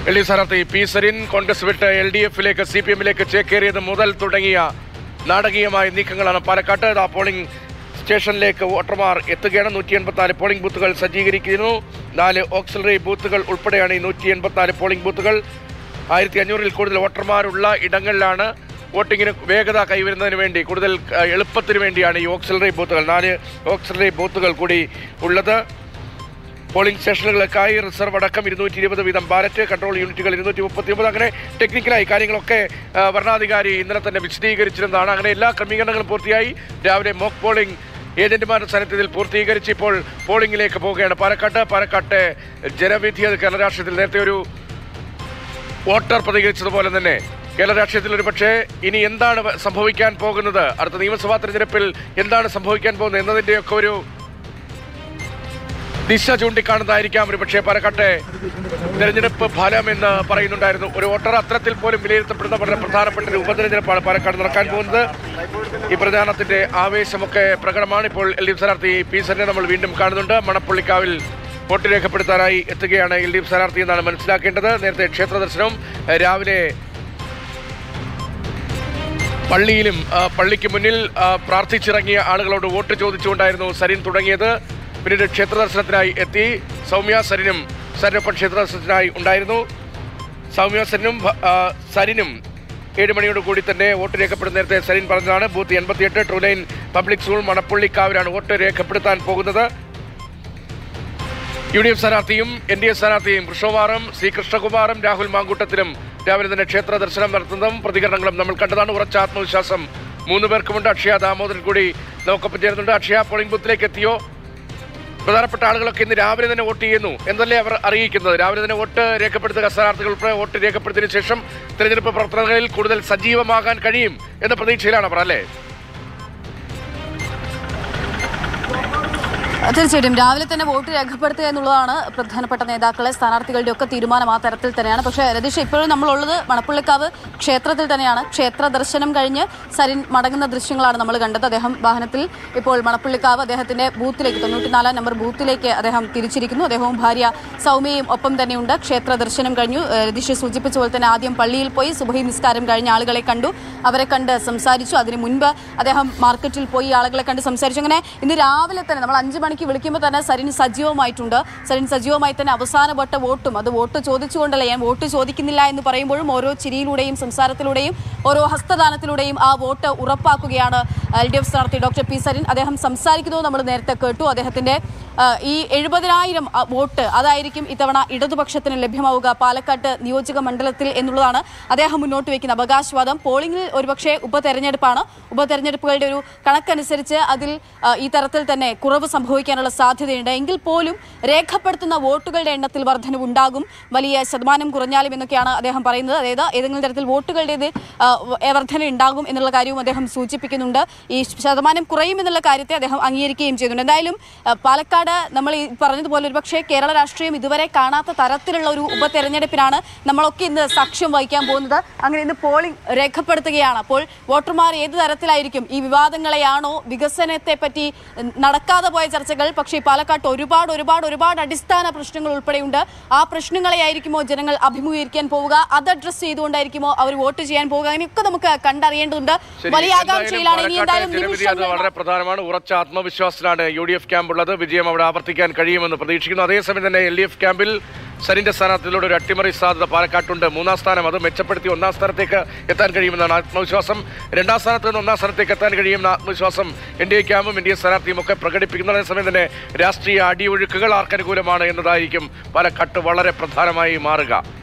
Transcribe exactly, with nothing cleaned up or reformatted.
L D F സ്ഥാനാർത്ഥി P Sarin Congress വിട്ട് L D എഫിലേക്ക് സി പി എമ്മിലേക്ക് ചേക്കേറിയത് മുതൽ തുടങ്ങിയ നാടകീയമായ നീക്കങ്ങളാണ് പാലക്കാട്ട്. ആ പോളിംഗ് സ്റ്റേഷനിലേക്ക് വോട്ടർമാർ എത്തുകയാണ്. നൂറ്റി എൺപത്തിനാല് പോളിംഗ് ബൂത്തുകൾ സജ്ജീകരിക്കുന്നു. നാല് ഓക്സിലറി ബൂത്തുകൾ ഉൾപ്പെടെയാണ് ഈ നൂറ്റി എൺപത്തിനാല് പോളിംഗ് ബൂത്തുകൾ. ആയിരത്തി അഞ്ഞൂറിൽ കൂടുതൽ വോട്ടർമാരുള്ള ഇടങ്ങളിലാണ് വോട്ടിങ്ങിന് വേഗത കൈവരുന്നതിന് വേണ്ടി, കൂടുതൽ എളുപ്പത്തിന് വേണ്ടിയാണ് ഈ ഓക്സിലറി ബൂത്തുകൾ, നാല് ഓക്സിലറി ബൂത്തുകൾ കൂടി ഉള്ളത്. പോളിംഗ് സ്റ്റേഷനുകൾക്കായി റിസർവ് അടക്കം ഇരുന്നൂറ്റി ഇരുപത് വീതം ബാലറ്റ്, കൺട്രോൾ യൂണിറ്റുകൾ ഇരുന്നൂറ്റി മുപ്പത്തി ഒമ്പത്. അങ്ങനെ ടെക്നിക്കലായി കാര്യങ്ങളൊക്കെ വരണാധികാരി ഇന്നലെ തന്നെ വിശദീകരിച്ചിരുന്നതാണ്. അങ്ങനെ എല്ലാ ക്രമീകരണങ്ങളും പൂർത്തിയായി. രാവിലെ മോക്ക് പോളിംഗ് ഏജന്റുമാരുടെ സാന്നിധ്യത്തിൽ പൂർത്തീകരിച്ച് ഇപ്പോൾ പോളിംഗിലേക്ക് പോവുകയാണ് പാലക്കാട്ട്. പാലക്കാട്ടെ ജനവിധി അത് കേരള രാഷ്ട്രീയത്തിൽ നേരത്തെ ഒരു വോട്ടർ പ്രതികരിച്ചതുപോലെ തന്നെ കേരള രാഷ്ട്രീയത്തിൽ ഒരു പക്ഷേ ഇനി എന്താണ് സംഭവിക്കാൻ പോകുന്നത്, അടുത്ത നിയമസഭാ തെരഞ്ഞെടുപ്പിൽ എന്താണ് സംഭവിക്കാൻ പോകുന്നത് എന്നതിൻ്റെയൊക്കെ ഒരു ദിശ ചൂണ്ടിക്കാണുന്നതായിരിക്കാം ഒരു പക്ഷേ പാലക്കാട്ടെ തെരഞ്ഞെടുപ്പ് ഫലം എന്ന് പറയുന്നുണ്ടായിരുന്നു ഒരു വോട്ടർ. അത്തരത്തിൽ പോലും വിലയിരുത്തപ്പെടുന്ന വളരെ പ്രധാനപ്പെട്ട ഒരു ഉപതെരഞ്ഞെടുപ്പാണ് പാലക്കാട് നടക്കാൻ പോകുന്നത്. ഈ പ്രചാരണത്തിന്റെ ആവേശമൊക്കെ പ്രകടമാണ്. ഇപ്പോൾ എൽ ഡി എഫ് സ്ഥാനാർത്ഥി പി സരിനെ നമ്മൾ വീണ്ടും കാണുന്നുണ്ട്. മണപ്പുള്ളിക്കാവിൽ വോട്ട് രേഖപ്പെടുത്താനായി എത്തുകയാണ് എൽ ഡി എഫ് സ്ഥാനാർത്ഥി എന്നാണ് മനസ്സിലാക്കേണ്ടത്. നേരത്തെ ക്ഷേത്ര ദർശനവും രാവിലെ പള്ളിയിലും പള്ളിക്ക് മുന്നിൽ പ്രാർത്ഥിച്ചിറങ്ങിയ ആളുകളോട് വോട്ട് ചോദിച്ചുകൊണ്ടായിരുന്നു സരിൻ തുടങ്ങിയത്. പിന്നീട് ക്ഷേത്ര ദർശനത്തിനായി എത്തി. സൗമ്യ സരിനും സരിനൊപ്പം ക്ഷേത്ര ദർശനത്തിനായി ഉണ്ടായിരുന്നു. സൗമ്യ സരിനും സരിനും ഏഴ് മണിയോട് കൂടി തന്നെ വോട്ട് രേഖപ്പെടുന്ന നേരത്തെ സരിൻ പറഞ്ഞതാണ്. ബൂത്ത് എൺപത്തിയെട്ട് ട്രൂലൈൻ പബ്ലിക് സ്കൂൾ മണപ്പുള്ളിക്കാവിലാണ് വോട്ട് രേഖപ്പെടുത്താൻ പോകുന്നത്. യു ഡി എഫ് സ്ഥാനാർത്ഥിയും എൻ ഡി എ സ്ഥാനാർത്ഥിയും കൃഷ്ണകുമാറും സി കൃഷ്ണകുമാറും രാഹുൽ മാങ്കൂട്ടത്തിലും രാവിലെ തന്നെ ക്ഷേത്ര ദർശനം നടത്തുന്നതും പ്രതികരണങ്ങളും നമ്മൾ കണ്ടതാണ്. ഉറച്ച ആത്മവിശ്വാസം മൂന്ന് പേർക്കുമുണ്ട്. അക്ഷയ ദാമോദരൻ കൂടി നമുക്കൊപ്പം ചേരുന്നുണ്ട്. അക്ഷയ, പോളിംഗ് ബൂത്തിലേക്ക് എത്തിയോ? പ്രധാനപ്പെട്ട ആളുകളൊക്കെ ഇന്ന് രാവിലെ തന്നെ വോട്ട് ചെയ്യുന്നു എന്നല്ലേ അവർ അറിയിക്കുന്നത്? രാവിലെ തന്നെ വോട്ട് രേഖപ്പെടുത്തുക, സ്ഥാനാർത്ഥികൾ ഉൾപ്പെടെ വോട്ട് രേഖപ്പെടുത്തിയതിനു ശേഷം തെരഞ്ഞെടുപ്പ് പ്രവർത്തനങ്ങളിൽ കൂടുതൽ സജീവമാകാൻ കഴിയും എന്ന പ്രതീക്ഷയിലാണ് അവർ, അല്ലേ? തീർച്ചയായിട്ടും രാവിലെ തന്നെ വോട്ട് രേഖപ്പെടുത്തുക എന്നുള്ളതാണ് പ്രധാനപ്പെട്ട നേതാക്കളെ സ്ഥാനാർത്ഥികളുടെ ഒക്കെ തീരുമാനം ആ തരത്തിൽ തന്നെയാണ്. പക്ഷേ രതീഷ്, ഇപ്പോഴും നമ്മളുള്ളത് മണപ്പുള്ളിക്കാവ് ക്ഷേത്രത്തിൽ തന്നെയാണ്. ക്ഷേത്ര ദർശനം കഴിഞ്ഞ് സരിൻ മടങ്ങുന്ന ദൃശ്യങ്ങളാണ് നമ്മൾ കണ്ടത്. അദ്ദേഹം വാഹനത്തിൽ ഇപ്പോൾ മണപ്പുള്ളിക്കാവ് അദ്ദേഹത്തിന്റെ ബൂത്തിലേക്ക്, തൊണ്ണൂറ്റിനാലാം നമ്പർ ബൂത്തിലേക്ക് അദ്ദേഹം തിരിച്ചിരിക്കുന്നു. അദ്ദേഹവും ഭാര്യ സൗമ്യയും ഒപ്പം തന്നെയുണ്ട്. ക്ഷേത്ര ദർശനം കഴിഞ്ഞു. രതീഷ് സൂചിപ്പിച്ച പോലെ തന്നെ ആദ്യം പള്ളിയിൽ പോയി സുബഹി നിസ്കാരം കഴിഞ്ഞ ആളുകളെ കണ്ടു, അവരെ കണ്ട് സംസാരിച്ചു. അതിനു മുൻപ് അദ്ദേഹം മാർക്കറ്റിൽ പോയി ആളുകളെ കണ്ട് സംസാരിച്ചു. അങ്ങനെ ഇന്ന് രാവിലെ തന്നെ നമ്മൾ അഞ്ച് മണിക്ക് വിളിക്കുമ്പോൾ തന്നെ സരിൻ സജീവമായിട്ടുണ്ട്. സരിൻ സജീവമായി തന്നെ അവസാനവട്ട വോട്ടും, അത് വോട്ട് ചോദിച്ചുകൊണ്ടല്ല, ഞാൻ വോട്ട് ചോദിക്കുന്നില്ല എന്ന് പറയുമ്പോഴും ഓരോ ചിരിയിലൂടെയും സംസാരത്തിലൂടെയും ഓരോ ഹസ്തദാനത്തിലൂടെയും ആ വോട്ട് ഉറപ്പാക്കുകയാണ് എൽ ഡി എഫ് സ്ഥാനാർത്ഥി ഡോക്ടർ പി സരിൻ. അദ്ദേഹം സംസാരിക്കുന്നത് നമ്മൾ നേരത്തെ കേട്ടു. അദ്ദേഹത്തിന്റെ ഈ എഴുപതിനായിരം വോട്ട് അതായിരിക്കും ഇത്തവണ ഇടതുപക്ഷത്തിന് ലഭ്യമാവുക പാലക്കാട്ട് നിയോജക മണ്ഡലത്തിൽ എന്നുള്ളതാണ് അദ്ദേഹം മുന്നോട്ട് വയ്ക്കുന്ന അവകാശവാദം. പോളിംഗിൽ ഒരുപക്ഷെ ഉപതെരഞ്ഞെടുപ്പാണ്. ഉപതെരഞ്ഞെടുപ്പുകളുടെ ഒരു കണക്കനുസരിച്ച് അതിൽ ഈ തരത്തിൽ തന്നെ കുറവ് സംഭവിക്കാനുള്ള സാധ്യതയുണ്ട്. എങ്കിൽ പോലും രേഖപ്പെടുത്തുന്ന വോട്ടുകളുടെ എണ്ണത്തിൽ വർധനവുണ്ടാകും, വലിയ ശതമാനം കുറഞ്ഞാലും എന്നൊക്കെയാണ് അദ്ദേഹം പറയുന്നത്. അതായത് ഏതെങ്കിലും തരത്തിൽ വോട്ടുകളുടേത് വർധന ഉണ്ടാകും എന്നുള്ള കാര്യവും അദ്ദേഹം സൂചിപ്പിക്കുന്നുണ്ട്. ഈ ശതമാനം കുറയും എന്നുള്ള കാര്യത്തെ അദ്ദേഹം അംഗീകരിക്കുകയും ചെയ്യുന്നുണ്ട്. എന്തായാലും പാലക്കാട് നമ്മൾ ഈ പറഞ്ഞതുപോലെ ഒരുപക്ഷെ കേരള രാഷ്ട്രീയം ഇതുവരെ കാണാത്ത തരത്തിലുള്ള ഒരു ഉപതെരഞ്ഞെടുപ്പിനാണ് നമ്മളൊക്കെ ഇന്ന് സാക്ഷ്യം വഹിക്കാൻ പോകുന്നത്. അങ്ങനെ ഇന്ന് പോളിംഗ് രേഖപ്പെടുത്തുകയാണ്. അപ്പോൾ വോട്ടർമാർ ഏത് തരത്തിലായിരിക്കും, ഈ വിവാദങ്ങളെയാണോ, വികസനത്തെ പറ്റി നടക്കാതെ പോയ ചർച്ചകൾ, പക്ഷേ പാലക്കാട്ട് ഒരുപാട് ഒരുപാട് ഒരുപാട് അടിസ്ഥാന പ്രശ്നങ്ങൾ ഉൾപ്പെടെയുണ്ട്. ആ പ്രശ്നങ്ങളെ ആയിരിക്കുമോ ജനങ്ങൾ അഭിമുഖീകരിക്കാൻ പോവുക, അത് അഡ്രസ് ചെയ്തുകൊണ്ടായിരിക്കുമോ അവർ വോട്ട് ചെയ്യാൻ പോവുക, അങ്ങനെയൊക്കെ നമുക്ക് കണ്ടറിയേണ്ടതുണ്ട്. വലിയ ആകാംക്ഷയിലാണ്. ഇനി എന്തായാലും വളരെ പ്രധാനമാണ്. ഉറച്ച ആത്മവിശ്വാസത്തിലാണ് യു ഡി എഫ് ക്യാമ്പുള്ളത്. വിജയം അവിടെ ആവർത്തിക്കാൻ കഴിയുമെന്ന് പ്രതീക്ഷിക്കുന്നു. അതേസമയം തന്നെ എൽ ഡി എഫ് ക്യാമ്പിൽ സരിന്റെ സ്ഥാനാർത്ഥിയിലൂടെ ഒരു അട്ടിമറി സാധ്യത പാലക്കാട്ടുണ്ട്. മൂന്നാം സ്ഥാനം അത് മെച്ചപ്പെടുത്തി ഒന്നാം സ്ഥാനത്തേക്ക് എത്താൻ കഴിയുമെന്നാണ് ആത്മവിശ്വാസം. രണ്ടാം സ്ഥാനത്ത് നിന്ന് ഒന്നാം സ്ഥാനത്തേക്ക് എത്താൻ കഴിയുമെന്ന ആത്മവിശ്വാസം എൻ ഡി എ ക്യാമ്പും എൻ ഡി എ സ്ഥാനാർത്ഥിയും ഒക്കെ പ്രകടിപ്പിക്കുന്നു. അതേസമയം തന്നെ രാഷ്ട്രീയ അടിയൊഴുക്കുകൾ ആർക്കനുകൂലമാണ് എന്നതായിരിക്കും പാലക്കാട്ട് വളരെ പ്രധാനമായി മാറുക.